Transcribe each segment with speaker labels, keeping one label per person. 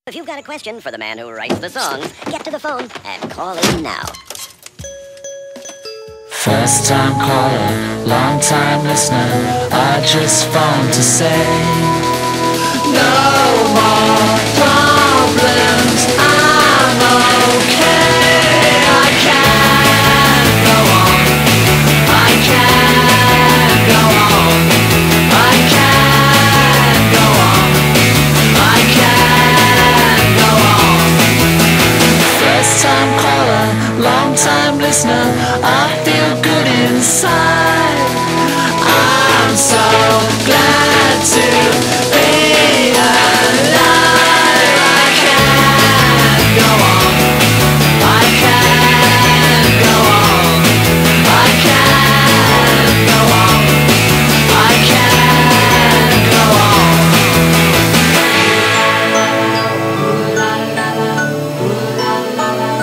Speaker 1: If you've got a question for the man who writes the songs, get to the phone and call in now.
Speaker 2: First time caller, long time listener, I just phoned to say no more problems, I'm okay. I can't go on, I can't go on, I can't go on, I can't go on. First time caller, long time listener, I feel good inside. I'm so glad to be alive. I can't go on, I can't go on, I can't go on, I can't go on. Ooh la la la, ooh la la la,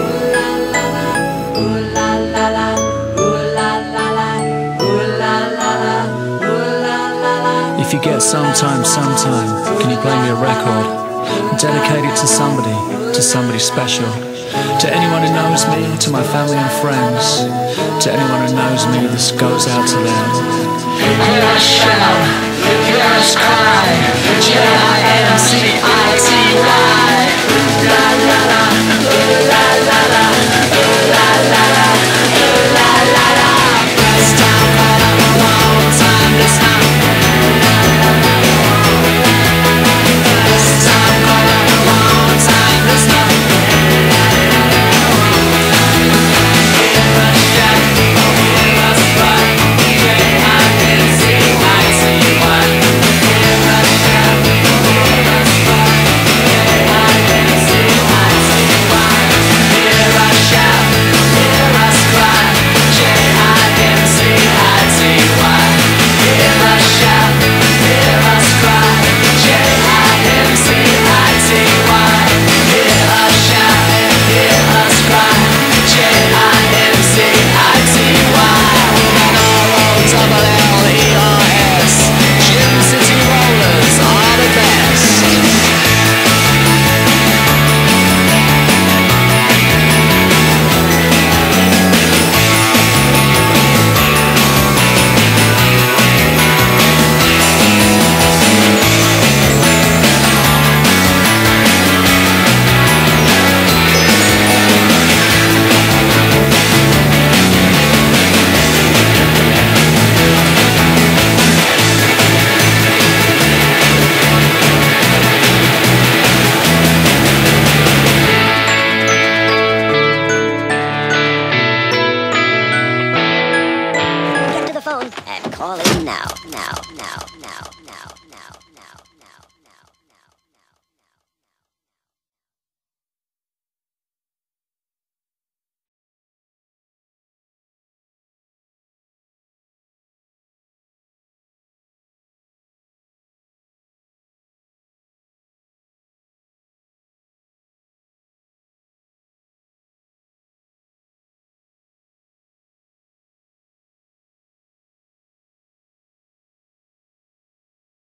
Speaker 2: ooh la la la, ooh la la la, ooh la la la, ooh la la la. If you get sometime, can you play me a record? Dedicate it to somebody special. To anyone who knows me, to my family and friends. To anyone who knows me, this goes out to them. Hear us shout, hear us cry, J-I-M-C-I-T-Y. La la la, la la la, la la la, la la la. First time caller, long time listener. First time caller, long time listener. Hear us shout, hear us cry, J-I-M-C-I-T-Y. Hear us shout, hear us cry, J-I-M-C-I-T-Y. Hear us shout, hear us cry, J-I-M-C-I-T-Y. Hear us shout, hear us cry, J-I-M-C-I-T-Y. Hear us shout, hear us cry, J-I-M-C-I-T-Y. R-O-L-L-E-R-S, Gym City Rollers are the best.
Speaker 1: Get to the phone and call in now, now, now, now, now, now, now.